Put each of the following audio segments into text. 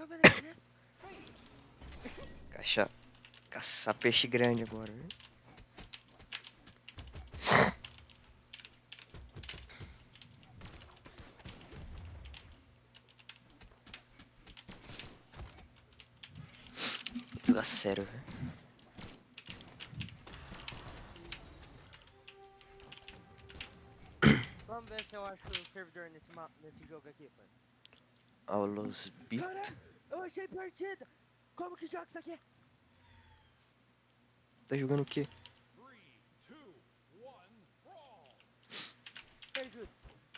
beleza. Caçar peixe grande agora, né? Jogar sério, velho. Vamos ver se eu acho o servidor nesse jogo aqui, pai. Aulos Bit. Cara, eu achei partida. Como que joga isso aqui? Tá jogando o quê? 3, 2, 1, brawl. Perdido.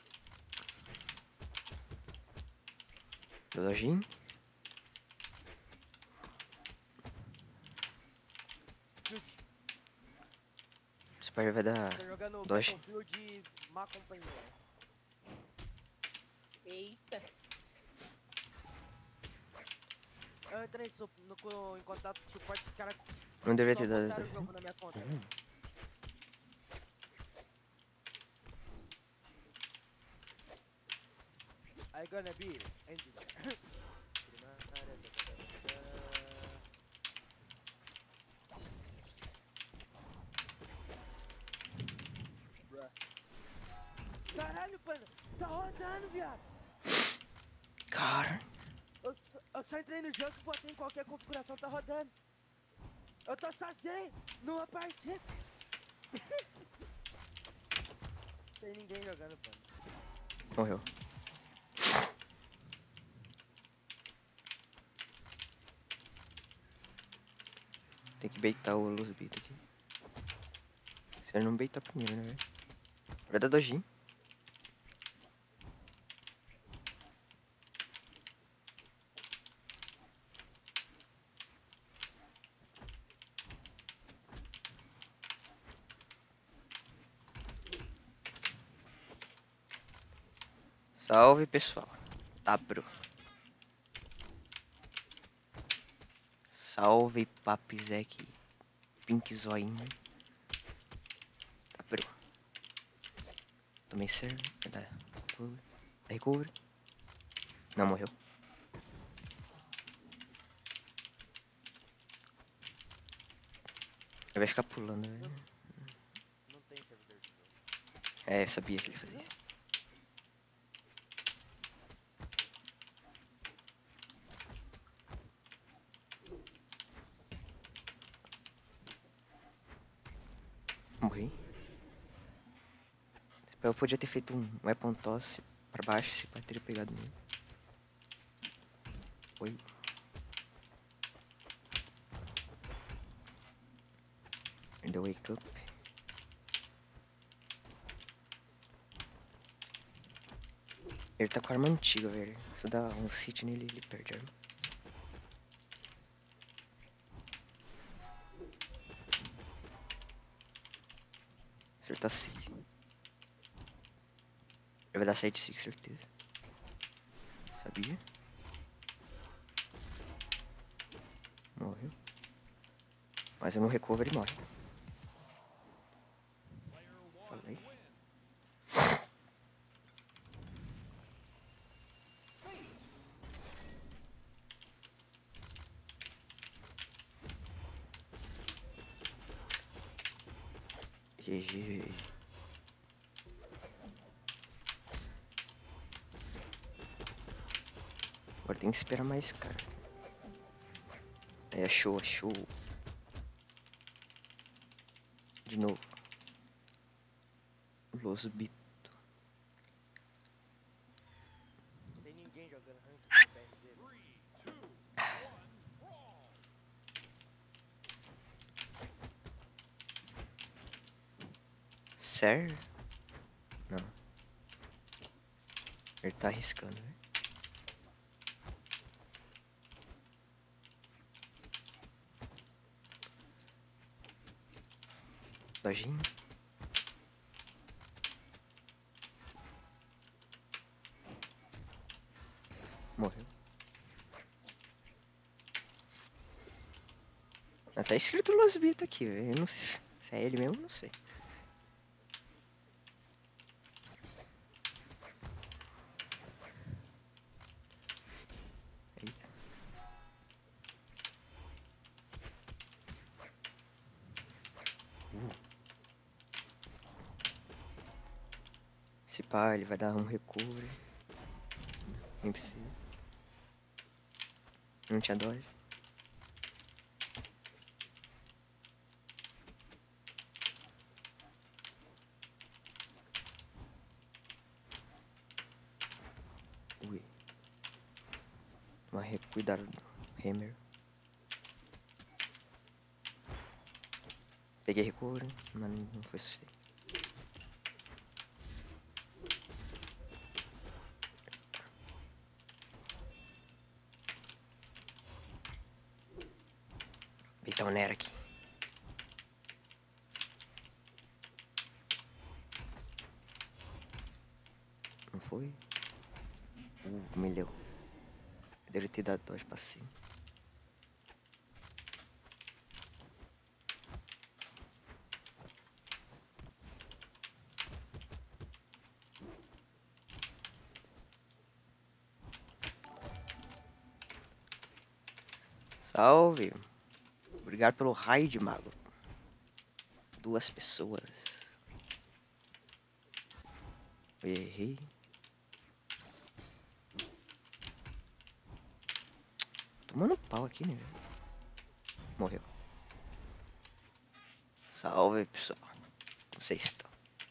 Lojinha? O Spider vai dar Tô jogando Dodge. Battlefield Má Companhia. Eita. Eu entrei em contato com o suporte, os caras Não deveria só ter dado. botaram o jogo na minha conta. I gonna be engineer. Caralho, panda, tá rodando, viado. Cara, Eu só entrei no jogo e botei em qualquer configuração, tá rodando. Eu tô sozinho numa partida. Tem ninguém jogando, panda. morreu. Tem que baitar o Aulos Bit aqui. Se ele não baitar primeiro, né, velho? Vai dar Dojin. Salve, pessoal. Tá, bro. Salve, Papizek. Pink Zoinho. Tá, bro. Tomei serve. Vai dar cover. Dá recover. Não, morreu. Ele vai ficar pulando, velho. Não tem servidor de jogo. É, eu sabia que ele fazia isso. Morri. Eu podia ter feito um weapon toss pra baixo, se pode ter pegado nele. Oi. Ele deu wake up. Ele tá com a arma antiga, velho. Se eu dar um sit nele, ele perde a arma. Acertar sit. Ele vai dar side sit, certeza. Sabia? Morreu. Mas eu no recover ele morre. Falei. GG. Agora tem que esperar mais, cara. É, achou, achou. De novo. Los Bit. Não tem ninguém jogando ranking no PRZ. 3, 2, 1, brawl. Sério? Não. Ele tá arriscando, né? Dojinho. Morreu. Ah, tá escrito Los Bit aqui, velho. Eu não sei se é ele mesmo, não sei. Eita. Se pá, ele vai dar um recovery. Nem precisa. Não tinha dodge. Ui. Cuidado do Hammer. Peguei recovery, mas não foi suficiente. Eita, o Nera aqui. Não foi? Humilhou. Eu deveria ter dado dodge pra cima. Salve! Obrigado pelo raid, mago. 2 pessoas. Eu errei. Tomando pau aqui, né? Morreu. Salve, pessoal. Como vocês estão?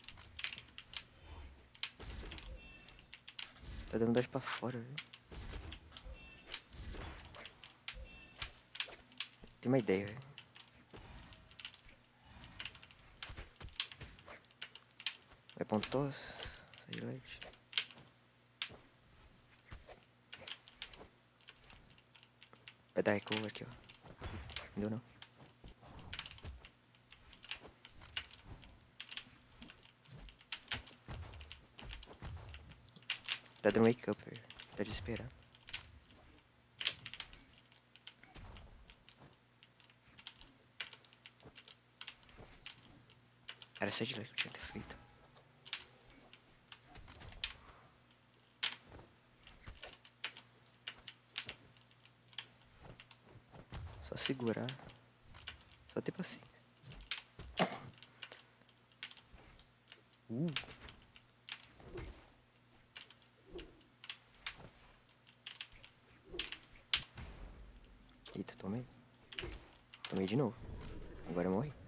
Tá dando dodge pra fora, viu? Tem uma ideia, velho. Vai pontos. Sai de light. Vai dar recover aqui, ó. Não deu, não. Tá dando wake up, velho. Tá desesperado. Era 7 likes que eu tinha que ter feito. Só segurar. Só ter paciência. Eita, tomei. Tomei de novo. Agora eu morri.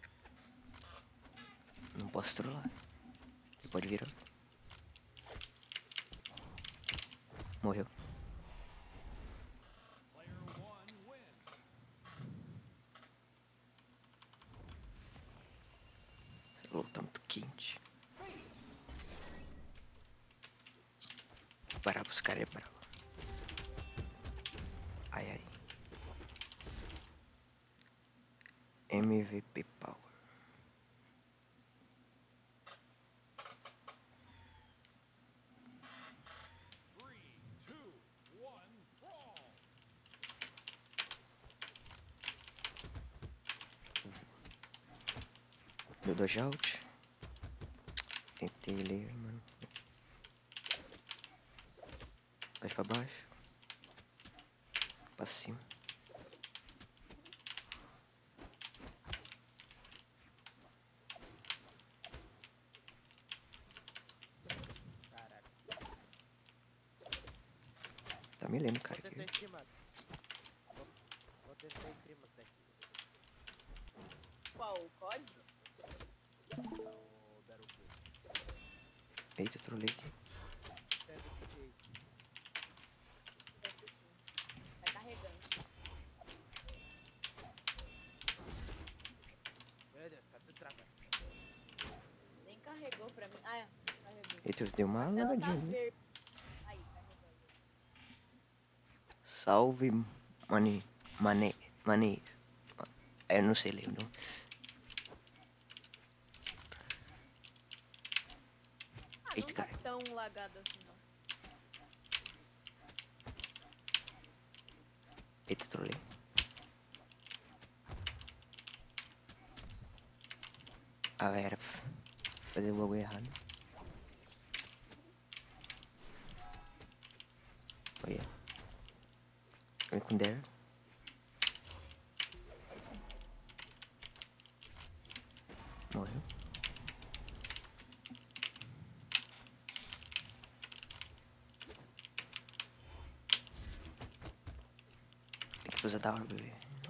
Não posso trollar. Ele pode virar. Morreu. Player one wins. Esse louco tá muito quente. Bravo, os caras é bravo. Ai, ai. MVP Power. Three, two, one, brawl. Deu dodge out. Tentei ler, mano. Vai pra baixo. Pra cima. Caraca. Tá me lendo, cara. Vou tentar streamar. Vou tentar streamar isso daqui. Qual o código? O Battlefield. Eita, trolei aqui. Pega esse aqui. Tô assistindo. Tá carregando. Meu Deus, tá tudo travado. Nem carregou pra mim. Ah, é. Carregou. Eita, deu uma Ela tá lavadinha. Né? verde. Aí, carregou. Salve, manês. Eu não sei ler, não. Ah, Eita, não tá cara. tão lagado assim, não. Eita, trolei. Ah, era fazer o bagulho errado. Olha. Vem com Dare. Morreu. Suza da hora, bebê.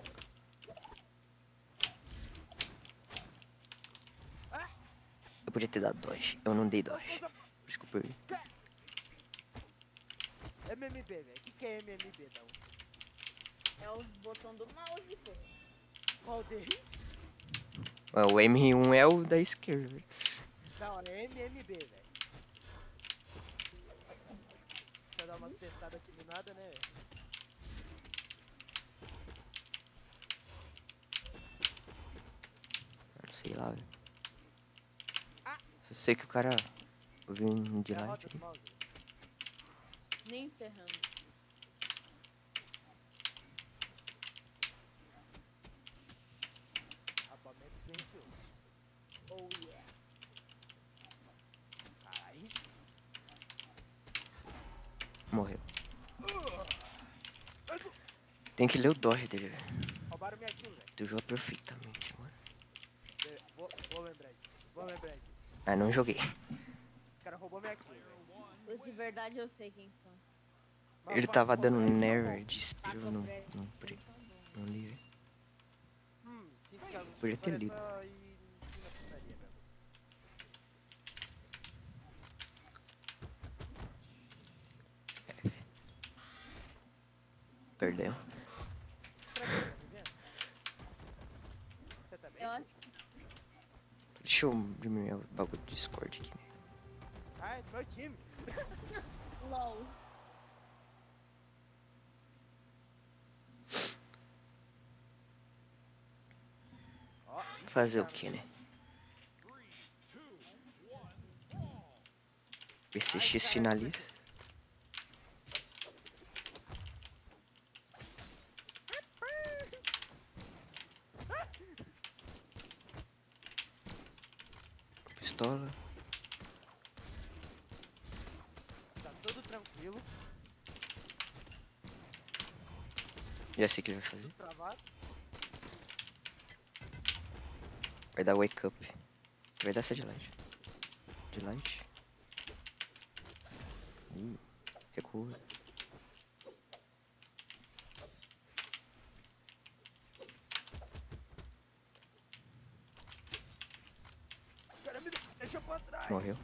Eu podia ter dado dodge. Eu não dei dodge. Por isso que eu perdi. MMB, velho. O que é MMB, não? É o botão do mouse, pô. Qual deles? Ué, o M1 é o da esquerda, velho. Não, é MMB, velho. Deixa eu dar umas testadas aqui no nada, né, velho? Não sei lá, velho. Só sei que o cara viu um de É a lá. rota do mouse, velho. Nem ferrando. Abamento silencioso. Oh yeah. Caralho. Morreu. Tem que ler o dodge dele, velho. Roubaram minha kill, velho. Tu joga perfeitamente, mano. Vou lembrar disso. Vou lembrar disso. Ah, não joguei. O cara roubou minha kill, velho. Os de verdade eu sei quem são. Mas Ele pode tava roubar, dando eles são Nair bons. de Spear, eu não li, velho. Sim, que eu Podia ter parece lido. só ir na putaria mesmo. Perdeu. Será que ele tá me vendo? Você tá bem? Eu acho que Deixa eu diminuir o bagulho do Discord aqui, né? Ah, é do meu time. LOL. Ó, Fazer o que, né? PCX finaliza. Pistola. Tá tudo tranquilo, Já sei o que ele vai fazer. tudo travado. Vai dar wake up. Vai dar essa de light. De light. Recua. O cara me deixou pra trás. Morreu.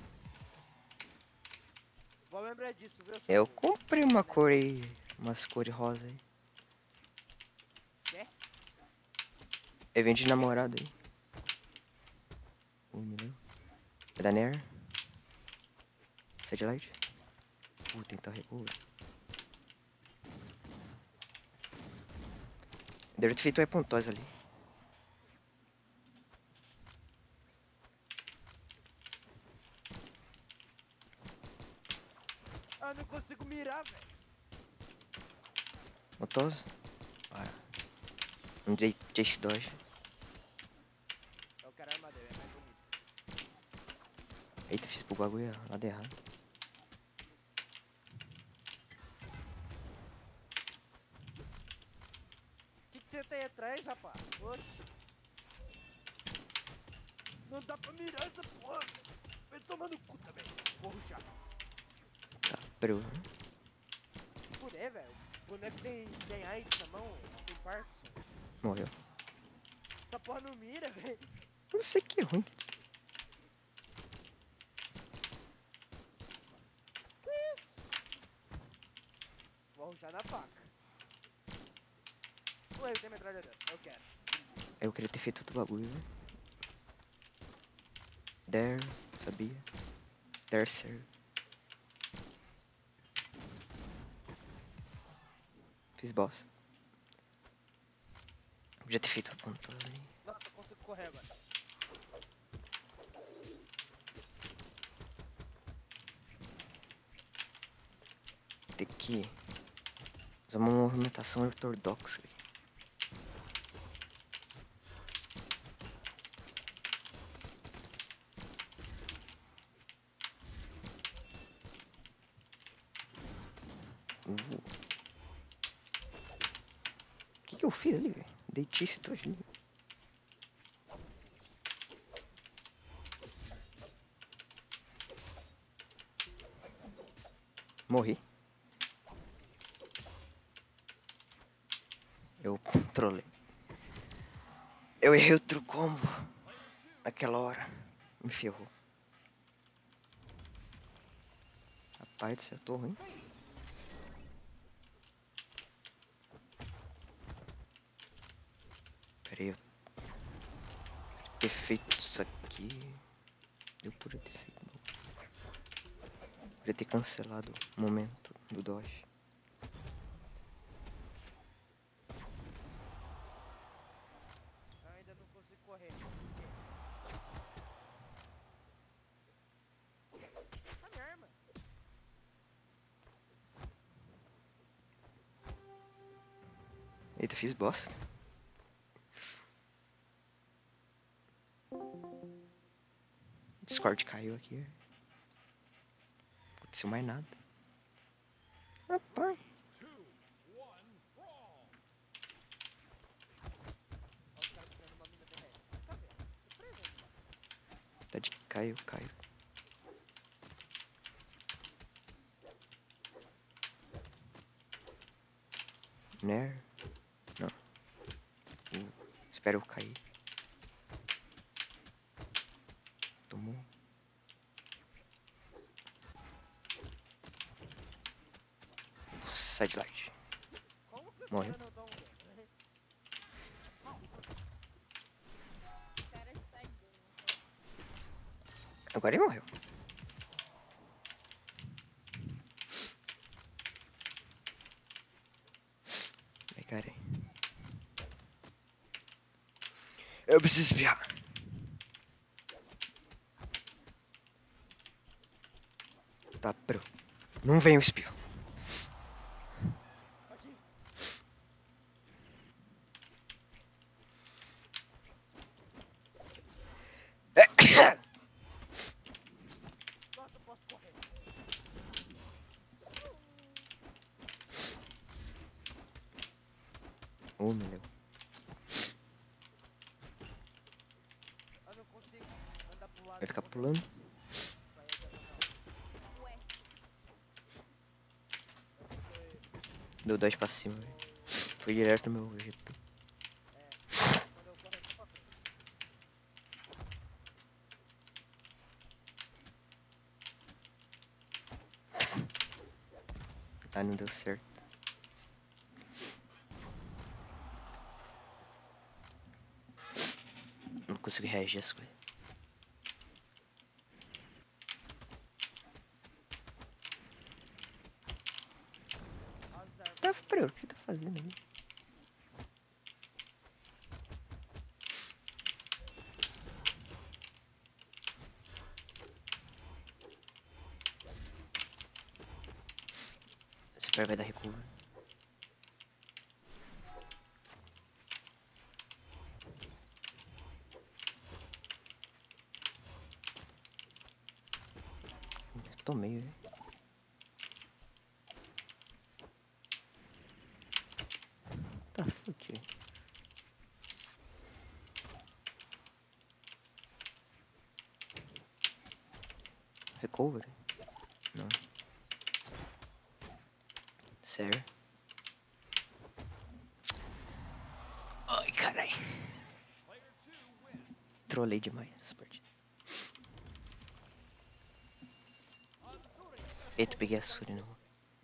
Vou lembrar disso, viu? Eu comprei uma cor aí. Umas cores rosa aí. Quê? Eu vendi de namorado aí. Milhão. Vai dar Nair. Side light. Tentar recua. Deve ter feito o Epontosa ali. Ah, não consigo mirar, velho. Montosa. Um Chase Dodge. Eu quero armadura, é mais bonito. Eita, fiz pro bagulho lado errado. O que você tem atrás, rapaz? Oxe. Não dá pra mirar essa porra. Vai tomar no cu também. Vou ruxar. Tá, peraí. Se puder, velho. O boneco tem AIDS na mão, tem Parkinson. Morreu. Essa porra não mira, velho. Eu não sei que é ruim. Que isso? Vou ruxar na faca. Ué, tem metralhadora. Eu quero. Eu queria ter feito outro bagulho, né? There, sabia? There, sir. Fiz bosta. Podia ter feito a ponta ali. Nossa, eu consigo correr agora. Tem que fazer uma movimentação ortodoxa aqui. O que eu fiz ali, velho? Dei chase todinho. Morri. Eu trolei. Eu errei outro combo. Naquela hora. Me ferrou. Rapaz do céu, eu tô ruim. Pera aí, eu ter feito isso aqui. Eu podia ter feito. Podia ter cancelado o momento do dodge. Eu ainda não consigo correr. A minha arma. Eita, fiz bosta. Discord caiu aqui. Não aconteceu mais nada. Rapaz. 2, 1, brawl! Olha os caras tirando uma mina terrestre. Cadê? Tô preso aí, mano. Tá de Caio, Caio. Né? Não. Espera eu cair. Tomou. Sai de light. Como que os Morreu. caras não dão um dano? O cara está ganho. Agora ele morreu. Ai, cara. Eu preciso espiar. Tá, pro. Não vem o espio. Pode ir. Nossa, eu posso correr. Oh, meu Deus. Eu não consigo andar pro lado. Vai ficar pulando. Vai, é diagonal. Ué, Deu 2 pra cima, velho. Foi direto no meu GP. Quando eu corro, é só pra frente. Ah, não deu certo. Não consigo reagir a essas coisas. Azar. Tá, peraí, o que tá fazendo ali? Esse cara vai dar recuo. Tomei, velho. Tá, fuck, velho. Recover? Não. Sério? Ai, carai. Player 2 wins. Trolei demais essa partida. Eita, peguei a Suri, não.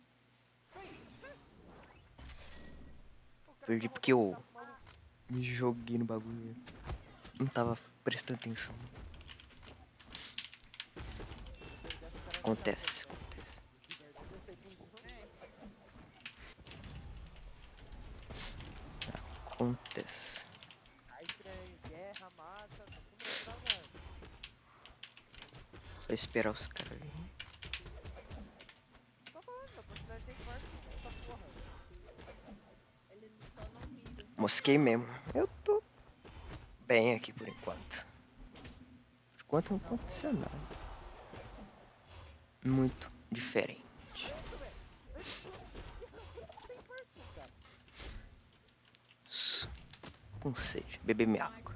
Perdi porque eu me joguei no bagulho. Não tava prestando atenção. Acontece, acontece. Acontece. Aí estranho, guerra, mata, tá tudo estragado. Só esperar os caras virem. Tô falando, meu personagem tem forte essa porra. ele só não mira. Mosquei mesmo. Eu tô bem aqui por enquanto. Por enquanto não aconteceu nada. Muito diferente. Tem forte, cara. Com sede. Beber minha água.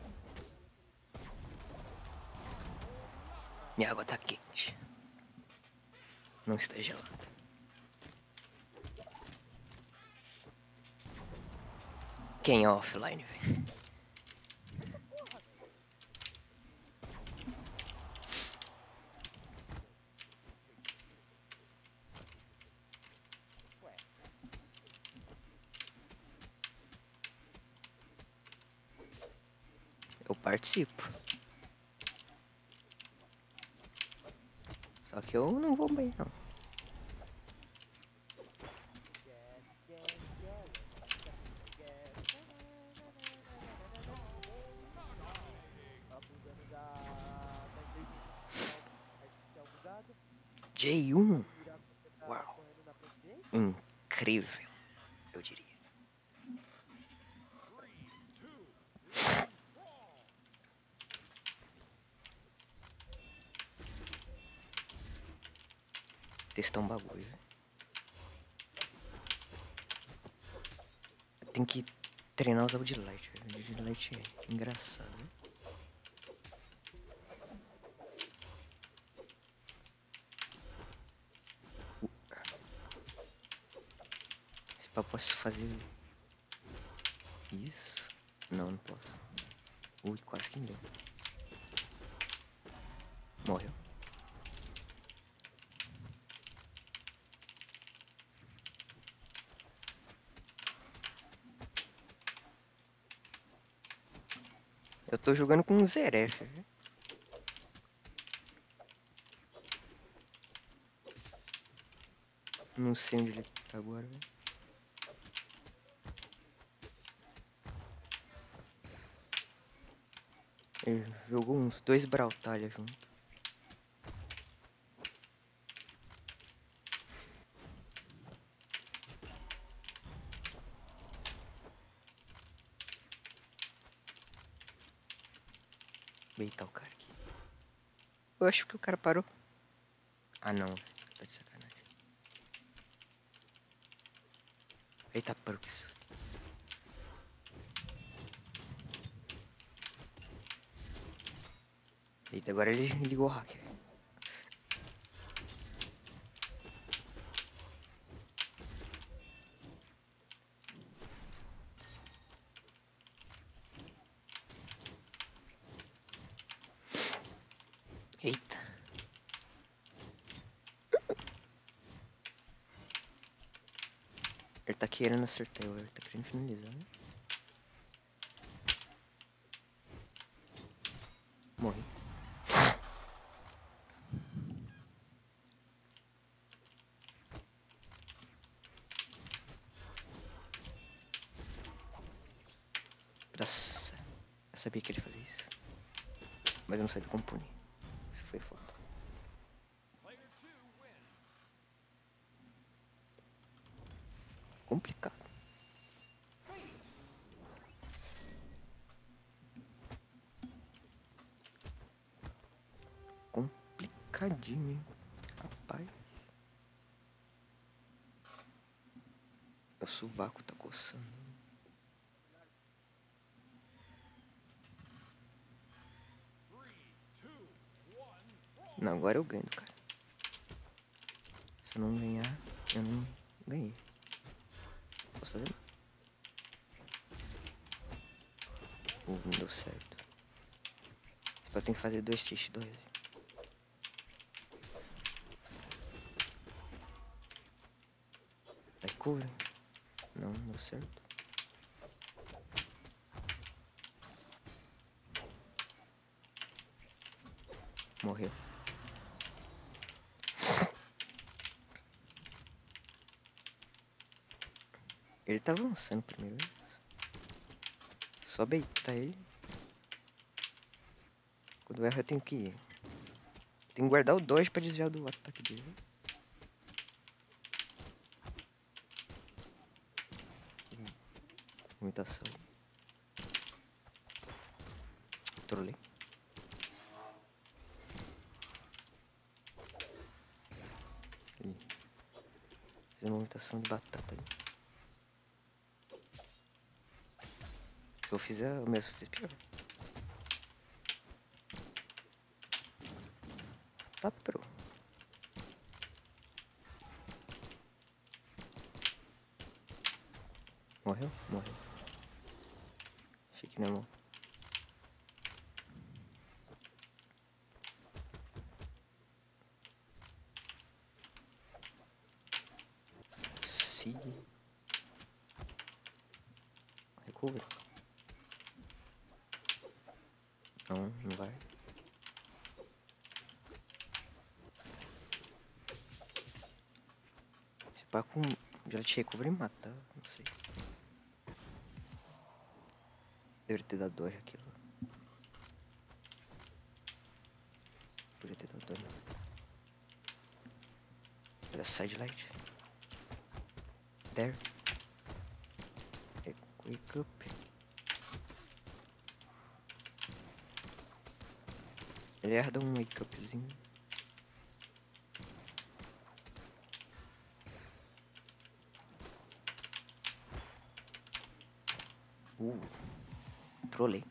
Minha água tá quente. Não está gelada. Quem é offline, velho? Ué, Eu participo. Só que eu não vou bem, não. abusando da inteligência artificial bugada. J1. Virar você tá Uau. correndo na frente dele. Incrível, eu diria. 3, 2, 1, brawl! Testar um bagulho, velho. Tem que treinar usar o de light, velho. O de light é engraçado, né? Se pá, posso fazer isso? Não, não posso. Ui, quase que me deu. Morreu. Eu tô jogando com um Zeref, velho. Não sei onde ele tá agora, velho. Ele jogou uns 2 Brautalha junto. Beitar o cara aqui. Eu acho que o cara parou. Ah, não. Tá de sacanagem. Eita, parou, que susto. Eita, agora ele ligou o hacker. Eita. Ele tá querendo acertar, ele tá querendo finalizar, né? Morri. Nossa. Eu sabia que ele fazia isso. Mas eu não sabia como punir. Isso foi foda. Player 2 wins. Complicado. Complicadinho, hein? Rapaz. O sovaco tá coçando. 3, 2, 1, brawl! Não, agora eu ganho, cara. Se eu não ganhar, eu não ganhei. Posso fazer? Não deu certo. Eu tenho que fazer 2 x 2. Vai, cura. Não, deu certo. Morreu. Ele tá avançando primeiro. Só beitar ele. Quando erra eu tenho que ir. Tenho que guardar o dodge pra desviar do ataque dele. Muita ação. Trolei. Ih. Fiz uma movimentação de batata ali. Se eu fizer o mesmo, eu fiz pior. Tá pro. Morreu? Morreu. que não é bom. Sigue. Recover. Não, não vai. Se pá com Gillette Recover e mata, não sei. Deveria ter dado dodge aquilo. Podia ter dado dodge. Olha a sidelight. There. Wake up. Ele herda um wake upzinho. Trolei.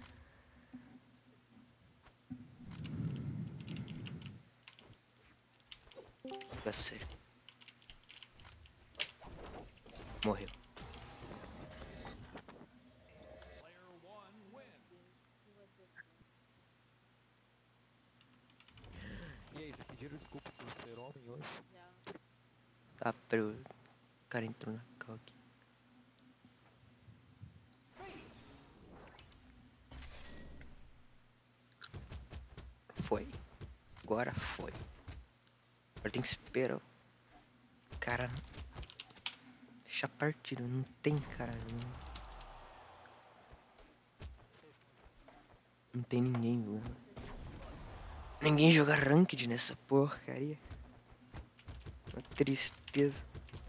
Fica sério. Morreu. Player one wins. E aí, já pediram desculpa por ser homem hoje? Já. Tá, pero o cara entrou na cal aqui. Foi. Agora foi. Agora tem que esperar. Cara. Deixa a partida. Não tem caralho. Não tem ninguém jogando. Ninguém joga ranked nessa porcaria. Uma tristeza.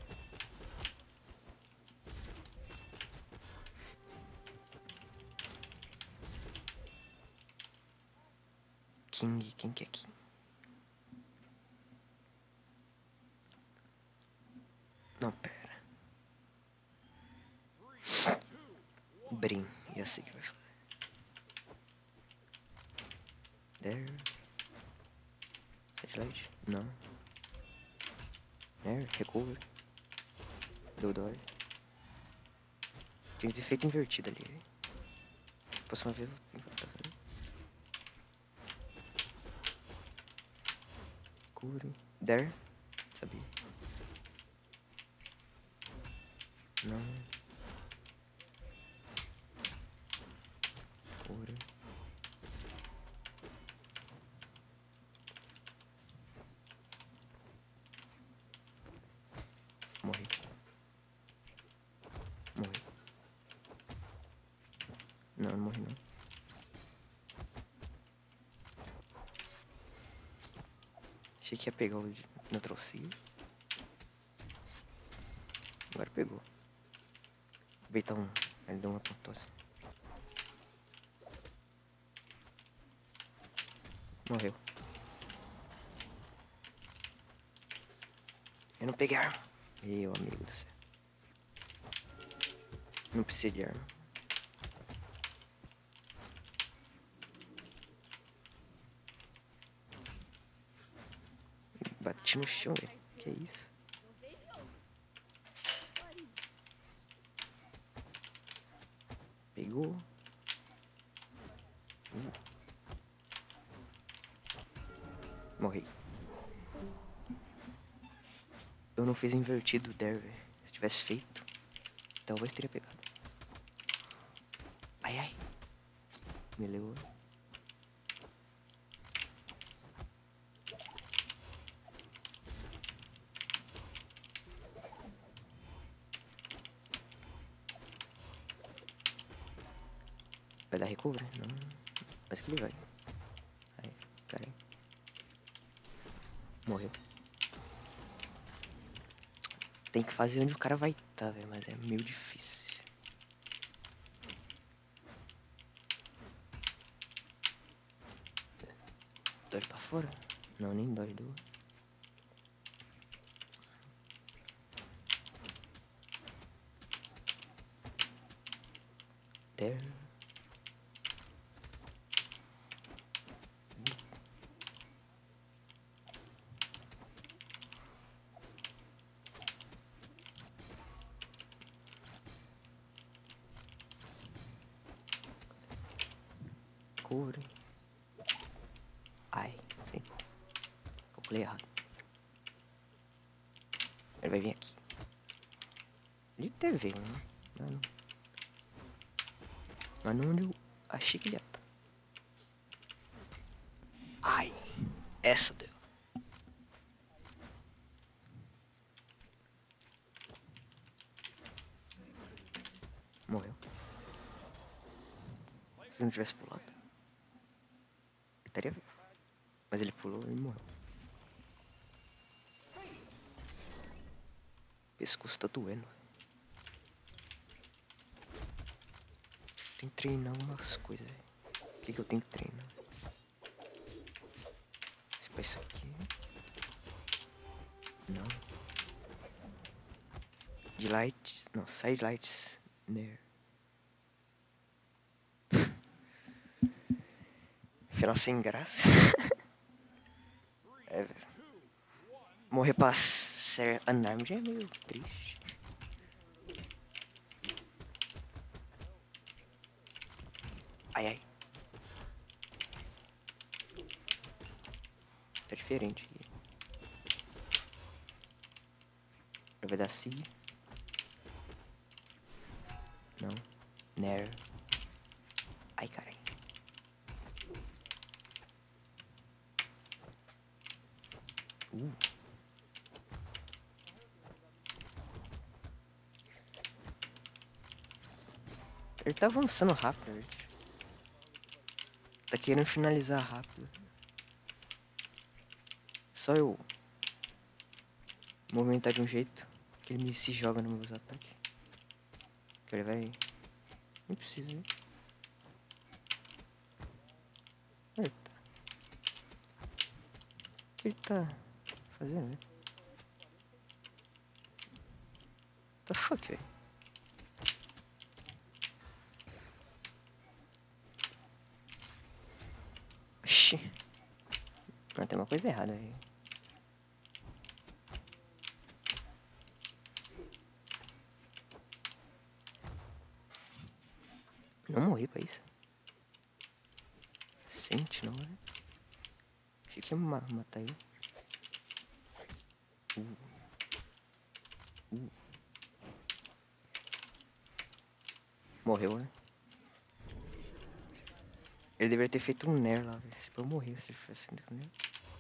King, quem que é King? Não, pera. Brim, já sei que vai fazer. There. Headlight? Não. There, recover. Deu dói. Tinha que ter feito invertido ali. Próxima vez eu tenho que voltar a fazer. Cure. There. Sabia. Não. Cure. Morri. Morri. Não, não morri não. Achei que ia pegar o Neutral Seal. Agora pegou. Beitar um. Ele deu uma pontosa. Morreu. Eu não peguei arma. Meu amigo do céu. Não precisa de arma. Bati no chão, velho. Que isso? Não veio, não. Pegou. Morri. Eu não fiz invertido o Dare, velho. Se tivesse feito, talvez teria pegado. Ai, ai. Me levou. Vai dar recover? Não. Mas que ele vai. Aí, peraí. Morreu. Tem que fazer onde o cara vai estar, velho. Mas é meio difícil. Dói pra fora? Não, nem dói do. There. recovery. Ai, calculei errado. Ele vai vir aqui. Ele deve ver, né? Mas não onde eu achei que ele ia estar. Ai, essa deu. Morreu. Se não tivesse pulado, ele estaria vivo. Mas ele pulou e morreu. O pescoço tá doendo. Tem que treinar umas coisas, velho. O que eu tenho que treinar? Isso aqui. Não. De lights. Não, side lights. Né. Final sem graça. É, velho. Morrer pra ser unarmed é meio triste. Ai, ai. Tá diferente aqui. Vai dar C. Não. Nair. Ai, caralho. Ele tá avançando rápido, velho. Tá querendo finalizar rápido. Só eu movimentar de um jeito que ele me se joga nos meus ataques. Que ele vai... Nem precisa, né? Eita. O que ele tá fazendo, velho? What the fuck, velho? Oxi. Não, tem uma coisa errada aí. Não morri pra isso. Sente, não, né? Achei que ia matar ele. Morreu, né? Ele deveria ter feito um Nair lá, velho. Se eu morrer se ele fosse um Nair.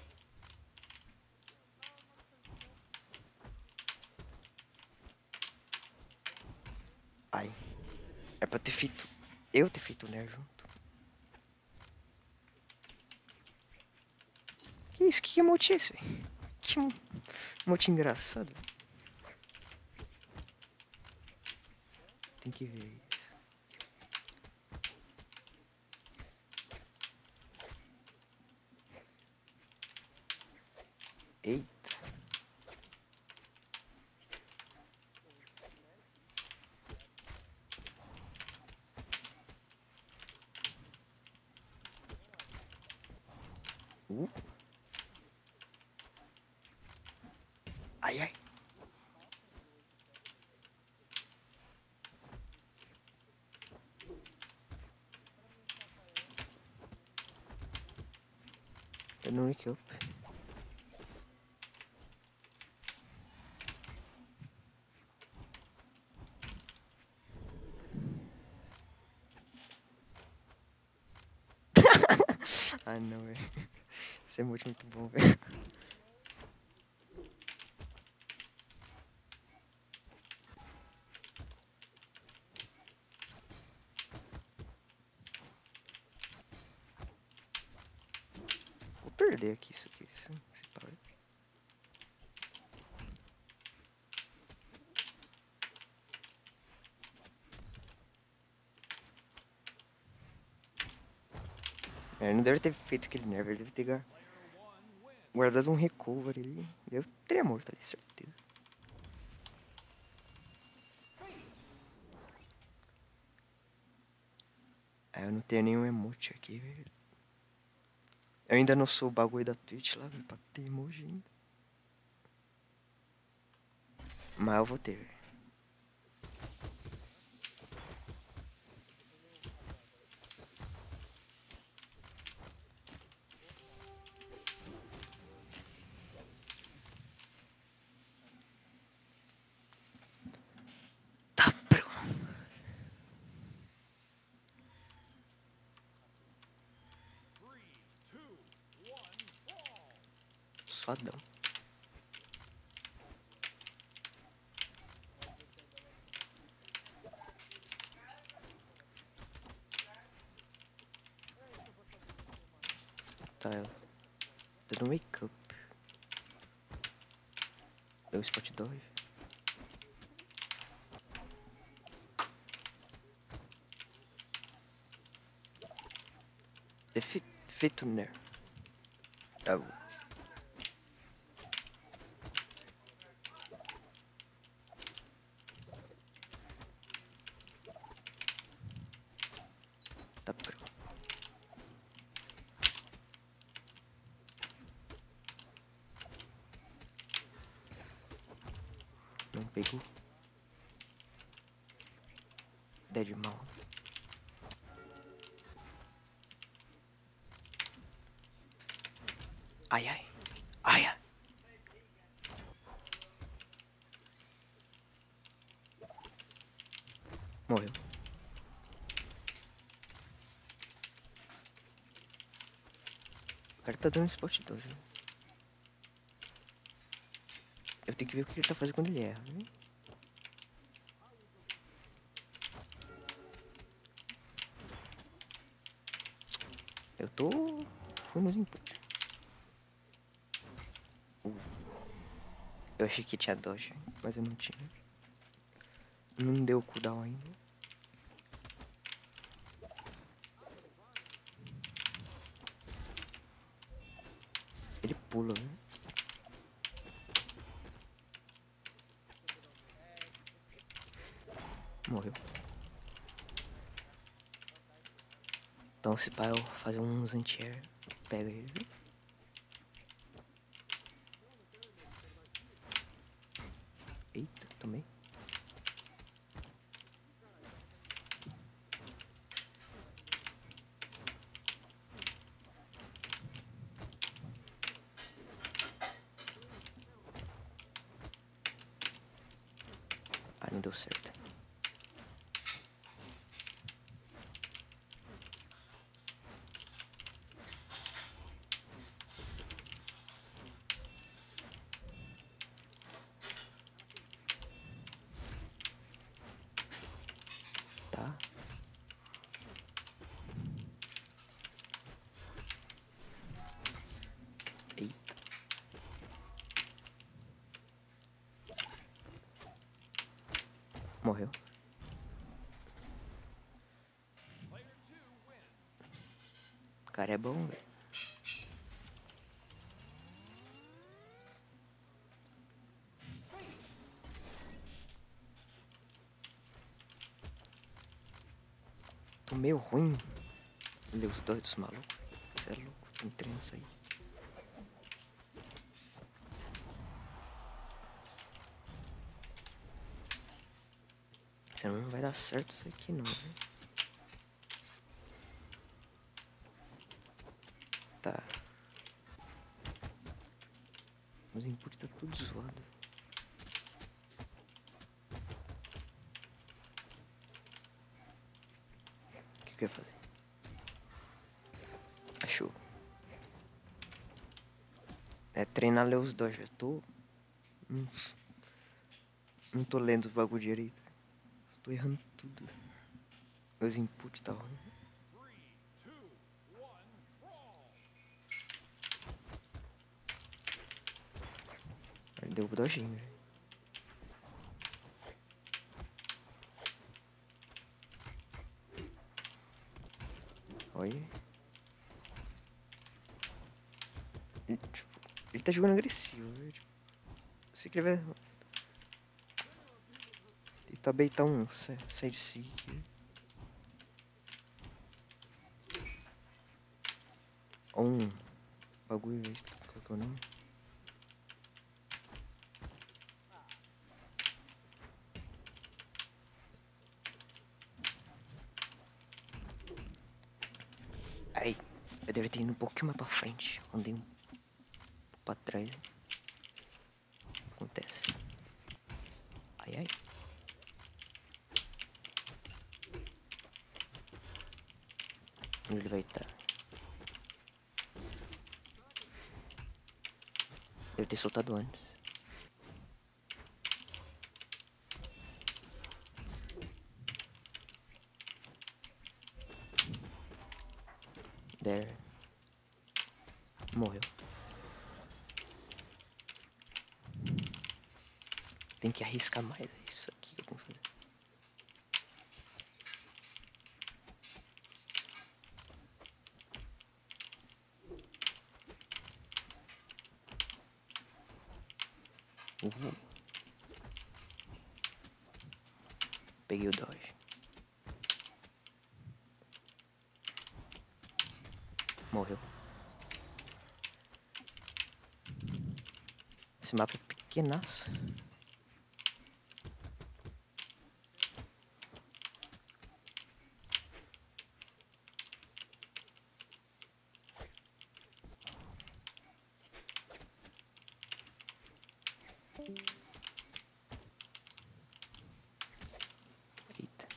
Ai. É pra ter feito... Eu ter feito o Nair junto. Que isso? Que emote é esse, velho? Que emote engraçado. Tem que ver isso. Eita. Ai, ai. Eu não wake up. Ah, não, velho. Esse é muito bom, velho. Vou perder aqui isso aqui. Se para. Ele não deve ter feito aquele nervo, ele deve ter guardado um recover ali. Eu teria morto ali, certeza. Ah, eu não tenho nenhum emote aqui, velho. Eu ainda não sou o bagulho da Twitch lá, velho, pra ter emoji ainda. Mas eu vou ter, velho. safadão. Tá, ela. Dando wake up. Deu spot dodge. Defeito Nair. Bravo. Tá pro. Não pegou. Dead mal. Ai, ai. Ai, ai. Morreu. O cara tá dando spot 12. Eu tenho que ver o que ele tá fazendo quando ele erra, né? Eu tô... Fui nos inputs. Eu achei que tinha dodge, mas eu não tinha. Não deu cooldown ainda. Ele pula, né? Morreu. Então se pá eu fazer uns anti-air, pega ele, viu? Eita, também. Ah, não deu certo. Tá. Eita. Morreu. Player 2 wins. O cara é bom, velho. Tô meio ruim. Ler os dois dos malucos. Você é louco, tem trança aí. Senão não vai dar certo isso aqui não, velho. Tá. Os inputs tá tudo zoado. O que eu ia fazer? Achou. É treinar ler os dois. Eu tô... Não tô lendo os bagulho direito. Estou errando tudo. Meus inputs tá ruim. 3, 2, 1, brawl. Ele deu o dojinho, velho. Olha. Ele tá jogando agressivo, velho. Tipo, se ele vai... Ele tá beitar um side seek. Ou um bagulho, velho. Qual que é o nome? Ai, eu deveria ter ido um pouquinho mais pra frente. Andei um pouco pra trás. Acontece. Ai, ai. Onde ele vai estar? Deve ter soltado antes. There. Morreu. Tem que arriscar mais. É isso aqui que eu tenho que fazer. Peguei o dodge. Morreu. Esse mapa é pequenaço. Eita.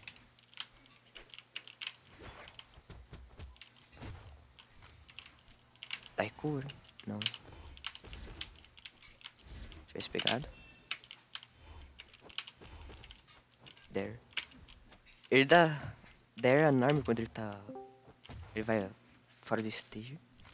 Tá cura? Não. Tivesse pegado. There. Ele dá there enorme quando ele tá. Ele vai fora do stage.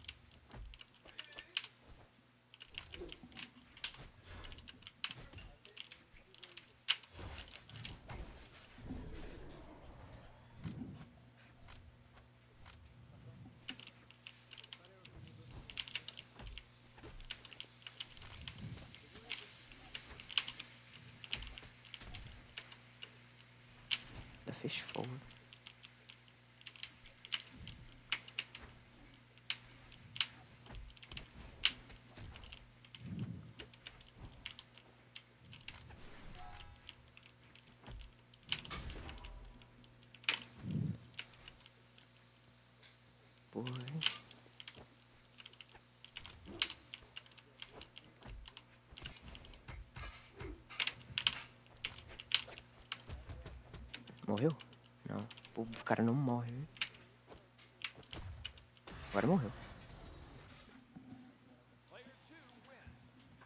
Da fish forward. Porra. Morreu? Não. Pô, o cara não morre, né? Agora morreu. Player 2 wins.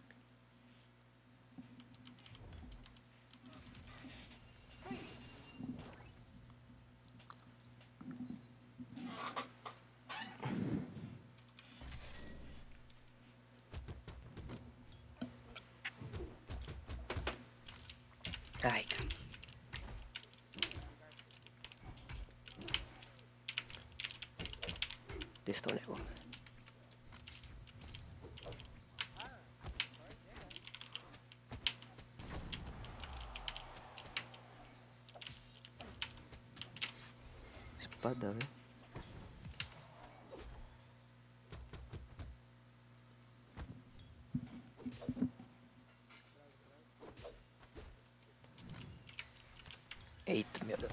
Ai, cara. Testar o negócio. Espada, velho. Eita, meu Deus.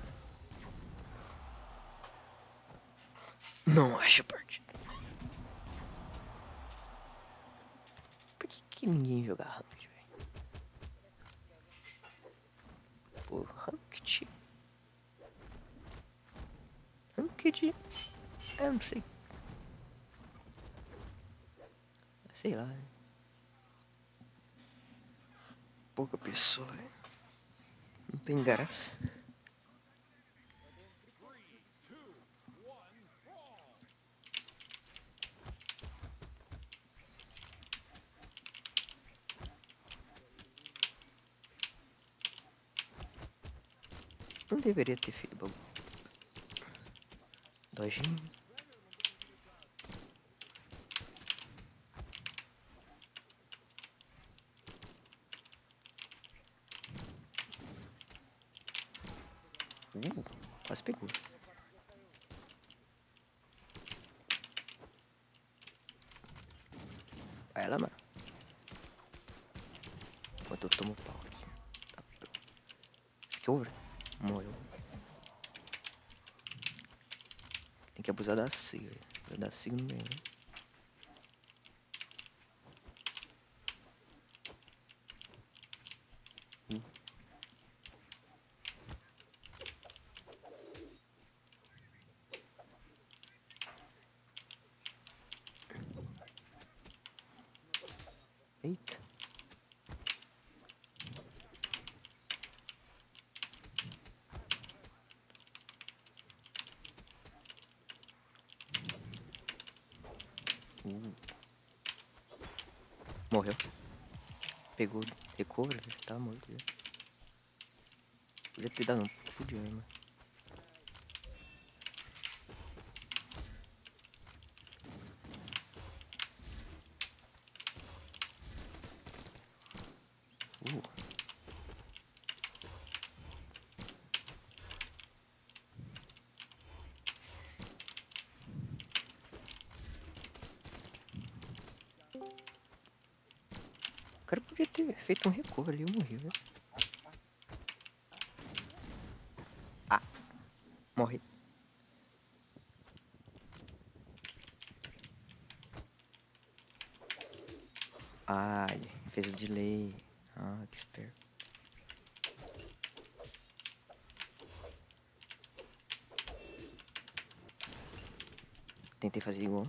Não acho a partida. Por que ninguém joga Ranked, velho? Pô, Ranked. Ranked. Eu não sei. Sei lá. Né? Pouca pessoa, velho. Não tem graça. 3, 2, 1, brawl. Não deveria ter feito bagulho. Dojinho. Quase pegou. Vai lá, mano. Enquanto eu tomo pau aqui. Tá. Que over? Morreu. Tem que abusar da SIG, velho. Abusar da SIG não ganha, né? Eita. Morreu. Pegou, recover, já tá morto já. Podia ter dado um podia, mano. O cara podia ter feito um recover ali, eu morri, velho. Ah, morri. Ai, fez o delay. Ah, que esperto. Tentei fazer igual.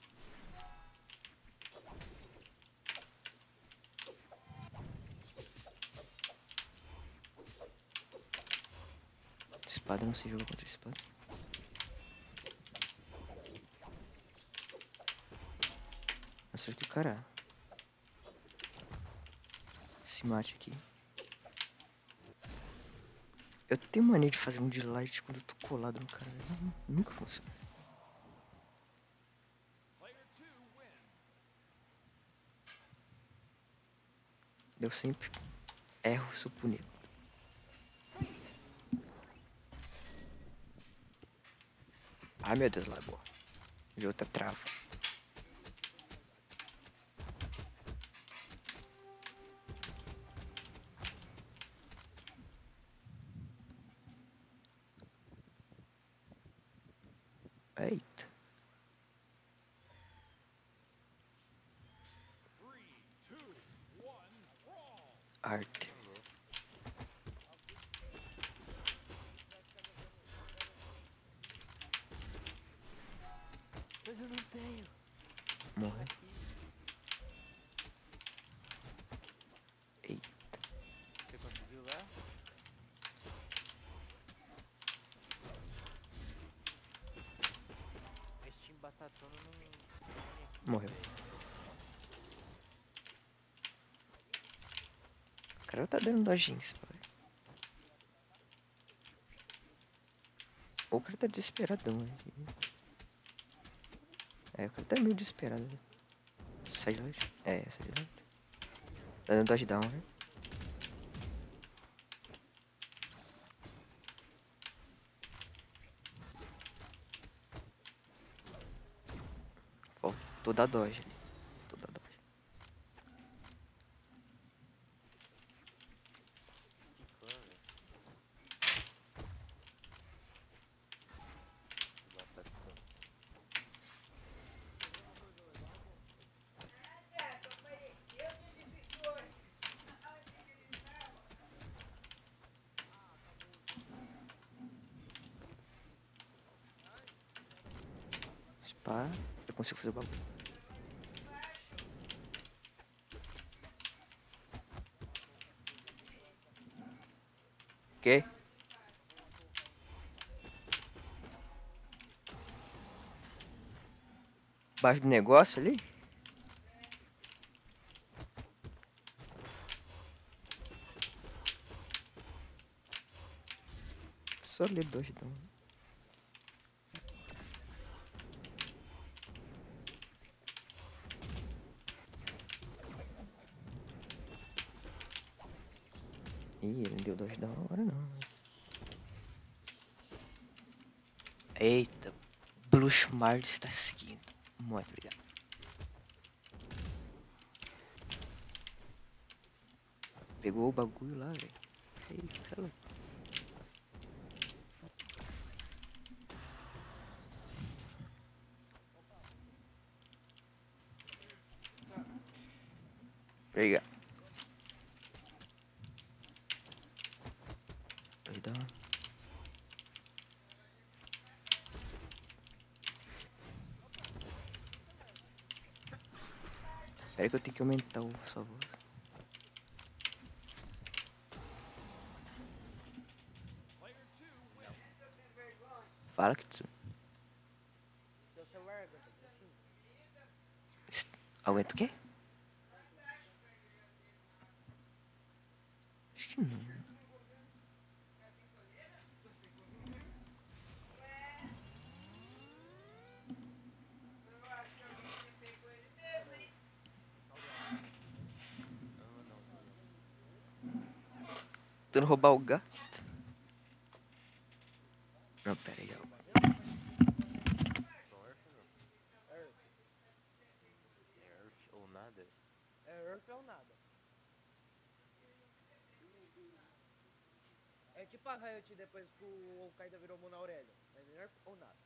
Espada não se joga contra espada. Nossa, que o cara se mate aqui. Eu tenho mania de fazer um delight quando eu tô colado no cara. Nunca funciona. Player 2 wins. Eu sempre erro, sou punido. Ai meu Deus, lagou. De outra trava. Eita. 3, 2, 1, brawl. Arte. Mas eu não tenho. Morre. Eita. Você conseguiu lá? Esse time batatona não. Morreu. O cara tá dando dojinhos, pai. Ou o cara tá desesperadão aqui. É, o cara tá meio desesperado. Sai de lá. É, sai de lá. Tá dando dodge down, né? Faltou da dodge ali. Faltou da dodge. Que fã, velho. Batatona. Spa. Eu consigo fazer o bagulho. Que? Baixo do negócio ali? Só ler dois então. Ih, ele não deu dois da hora não. Eita, Blushmard está seguindo. Muito obrigado. Pegou o bagulho lá, velho. Eita, louco. Obrigado. Perdão. Espera que eu tenho que aumentar o sua voz. Player 2 wins. Fala, Kitsu. Seu celular, Gota, assim. Aguenta o quê? Acho que não. Tentando roubar o gato. Não, pera aí, ó. North não. Earth. Earth ou nada. É Earth ou nada. É tipo a Riot depois que o Al-Qaeda virou Mona Aurélio. É Earth ou nada.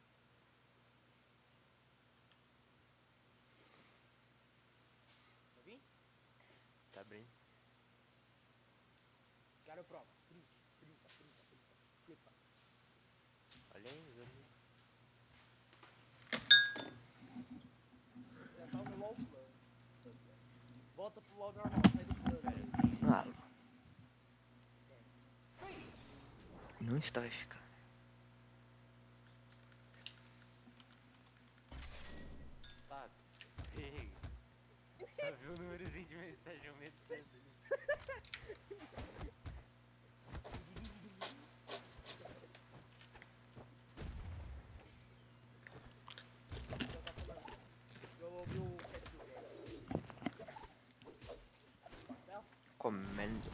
Tá vindo? Tá abrindo. Quero provas. Print. Printa. Clipa. Olha aí, os amigos. Já tá no low flow. Volta pro low normal. Sai do flow. Ah, não está vai ficar. Tá. Ei. Só viu o númerozinho de mensagem aumentando ali. Eu ouvi o chat do game. Comendo.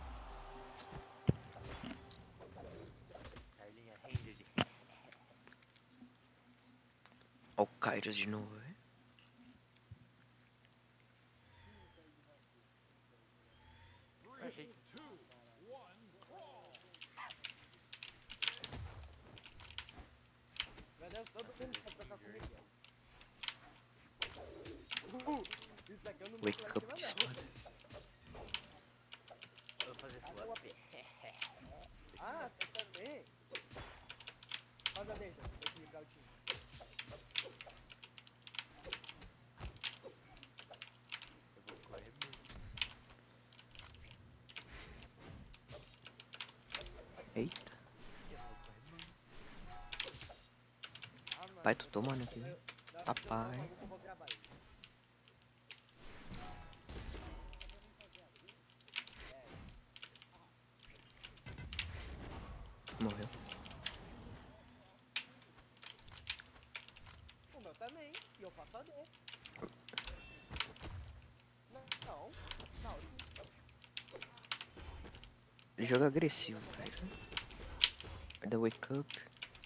Carlinha Ranged. Ó o Kairos de novo, velho. Three, two, one, brawl. Meu Deus, todo mundo quer trocar comigo. Isso aqui eu não Wake mexo up, aqui, Discord. Vou fazer flop. Ah, você também? Roda deixa eu equilibrar o time. Eu vou correr muito. Eita. Eu vou correr muito. Ah, mano. Pai, tu tomando aqui, velho. Papai. Eu vou gravar isso. Morreu. O meu também. E eu faço AD. Não. Ele joga agressivo, velho. Vai dar wake up.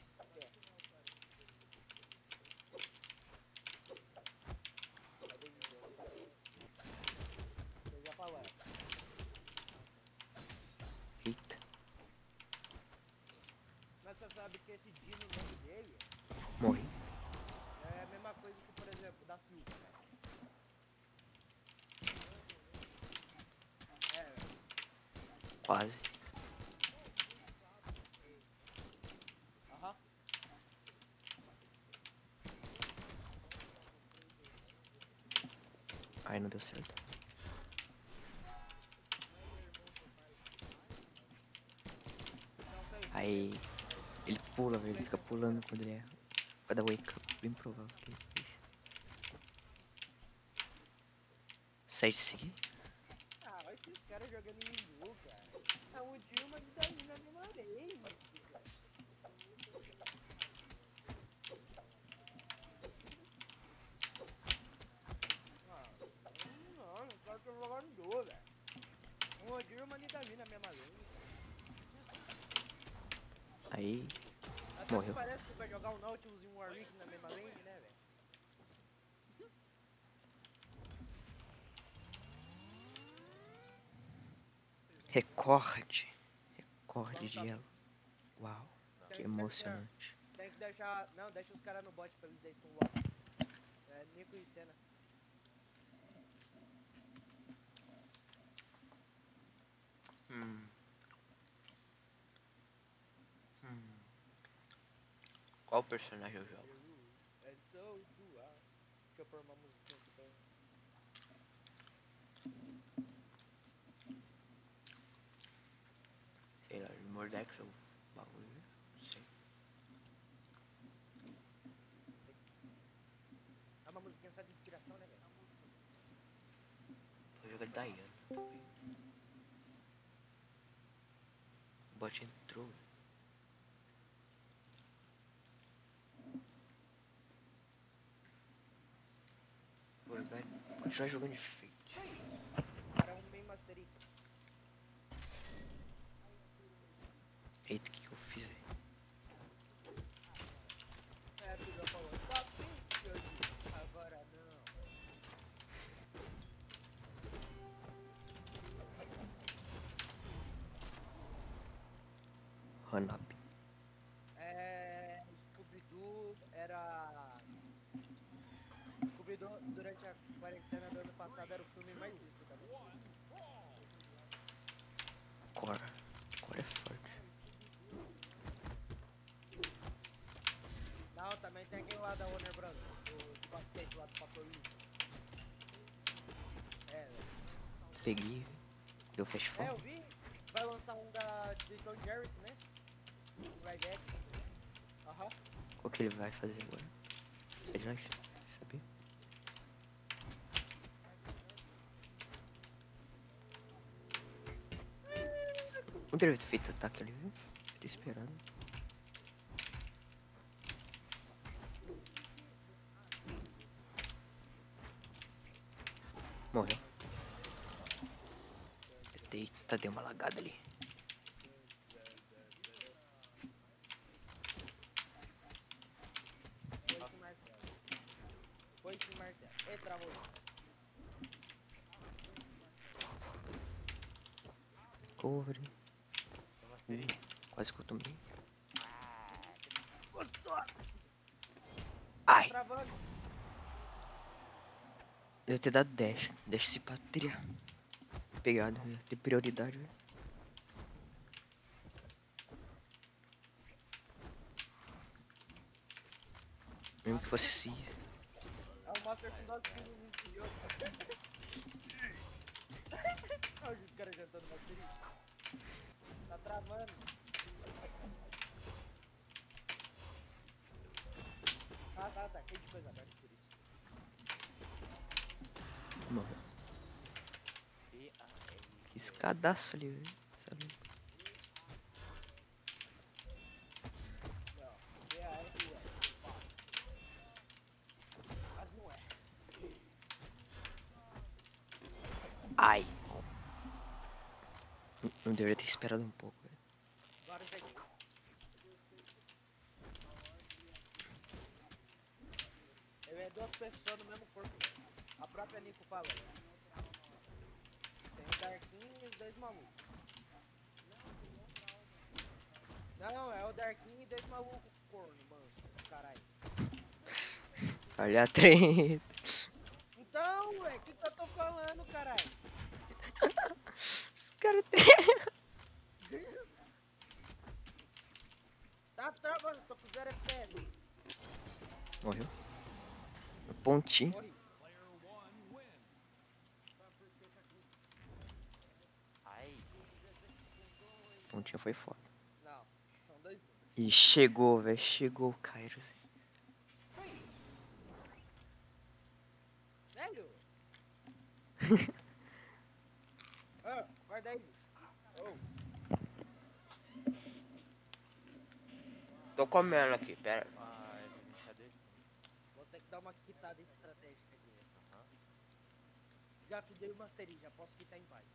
Você já falou. Eita. Mas você sabe que esse Dino, o nome dele, Morri. é a mesma coisa que, por exemplo, da Silva, né? É, Quase. aham. Aí não deu certo. Aí ele pula, velho. Ele fica pulando quando ele erra. Vai dar wake up. Bem provável que ele fez. Sai de seguir. Ah, olha esses caras jogando em Mingu, cara. Ah, o Dilma e daí na mesma vez. Não, os caras estão jogando duas, velho. O Dilma e daí na mesma vez. Aí Até morreu. que parece que vai jogar o Nautilus e um Warwick na mesma lane, né, velho? Recorde. Recorde de elo. Uau. Que emocionante. Tem que deixar. Não, deixa os caras no bot pra eles dar stunlock. É, Nico e Senna. Qual personagem eu jogo? É so dual. Deixa eu pôr uma musiquinha aqui pra. Sei lá, Mordex ou bagulho. Não sei. É uma musiquinha só de inspiração, né, velho? raiva da Diana. O bot entrou. Vou jogar, continuar jogando de Fate. Era um bem Mastery. Eita, o que eu fiz, velho? É, tu já falou. Tá bem, eu disse. Agora não. Run up. É. Scooby-Doo era. Scooby-Doo durante a quarentena do ano passado era o filme mais visto da Netflix. Core. Core é forte. Não, também tem aquele lá da Warner Bros. Do basquete lá do Pacolinho. É, Peguei, deu fast eu forward. vi. Vai lançar um de Tom Jerry mesmo. Live action. Aham. Qual que ele vai fazer agora? Você já sabia? Não teria feito ataque ali, viu? Ter esperado. Morreu. Eita, deu uma lagada ali. Foi esse martelo. Foi esse martelo. Ei, travou. Cover. Quase que eu tomei. Gostoso! Ai, Travando. deve ter dado dash. Dash se patria. Pegado, ia ter prioridade, velho. Mesmo que fosse se. É o Master com 12 quilos no interior. Olha os caras jantando Mastery. Tá travando. Tá. Cheio de coisa aberta por isso. Morreu. B-A-L. Que escadaço ali, velho. Sabe? Não. Mas não é. Ai. Não deveria ter esperado um pouco, velho. Agora tem. Eu é duas pessoas no mesmo corpo. A própria Nico fala. Tem o Darkinho e os dois malucos. Não, é o Darkinho e dois malucos corno, manso. Caralho. Olha a treta. Então, ué, o que eu tô falando, caralho? Os caras Tá travando, tô com 0 FPS. Morreu. No pontinho. Morri. Ai, Pontinho foi foda. Não, são dois números. E chegou, velho. Chegou o Kairos. Velho! Ah, guarda aí, bicho. Oh, Tô comendo aqui, pera. vai deixar dele. vou ter que dar uma quitada estratégica aqui. Já fidei o Mastery, já posso quitar em paz.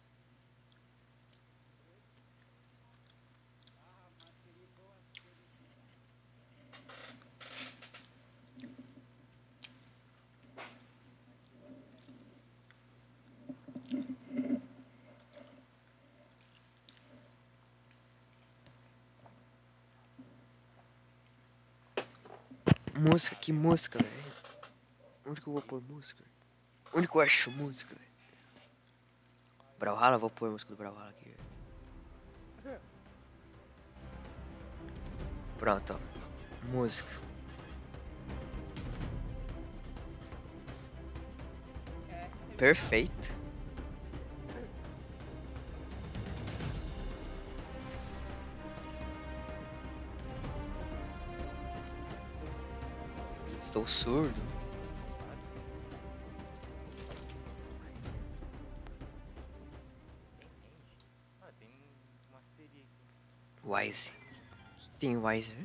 Música, que música, velho. Onde que eu vou pôr música? Onde que eu acho música, velho? Brawlhalla, vou pôr a música do Brawlhalla aqui, velho. Pronto, ó. Música. Perfeito. Estou surdo. Tem Wiser.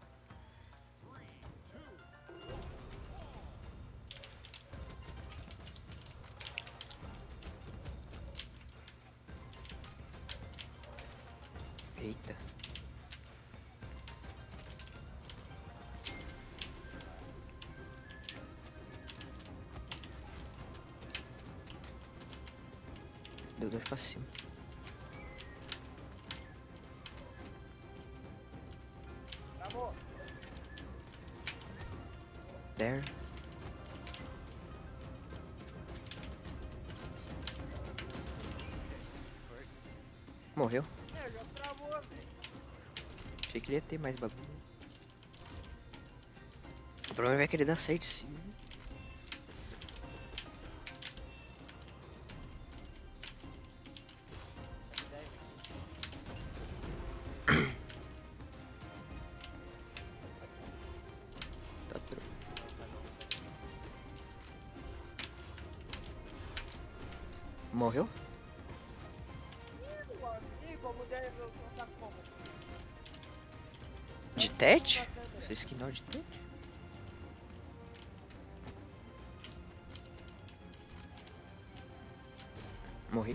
Eita. Deu 2 pra cima. Travou. There. Morreu. É, já travou, velho. Achei que ele ia ter mais bagulho. O problema é que ele dá certo sim. Tá pronto. Morreu? Ih, como deve, eu tá como? De tete? Você esquinou de tete? Morri.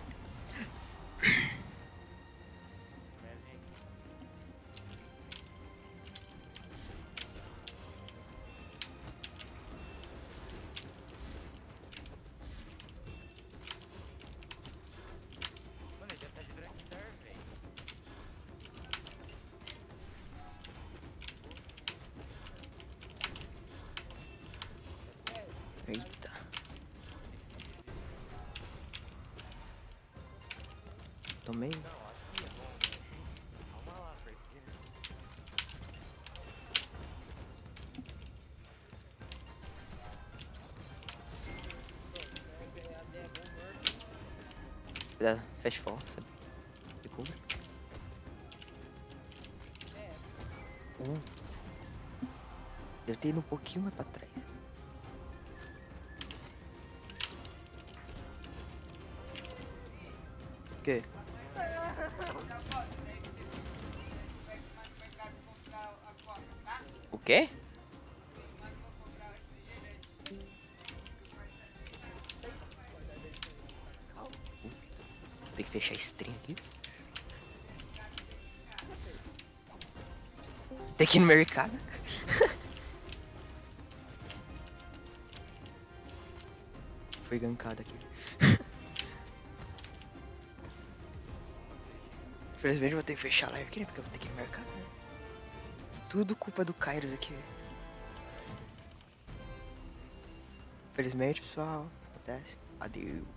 Mano, ele já tá de Drunk Star, velho. Eita. Tomei. Não, aqui é bom. Calma lá, parceiro. Dá fast fall, sabe? Recover. Deve ter ido um pouquinho mais pra trás. O quê? O quê? Calma. Tem que fechar a stream aqui. Tem que ir no mercado. Foi gankado aqui. Infelizmente eu vou ter que fechar a live aqui, né? Porque eu vou ter que ir no mercado, né? Tudo culpa do Kairos aqui. Infelizmente, pessoal. Acontece. Adeus.